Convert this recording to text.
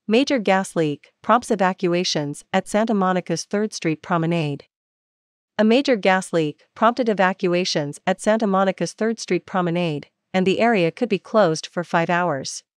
Major gas leak prompts evacuations at Santa Monica's 3rd Street Promenade. A major gas leak prompted evacuations at Santa Monica's 3rd Street Promenade, and the area could be closed for 5 hours.